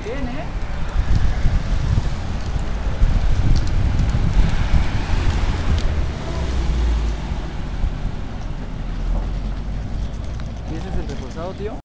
bien, ¿eh? ¿Y ese es el reforzado, tío?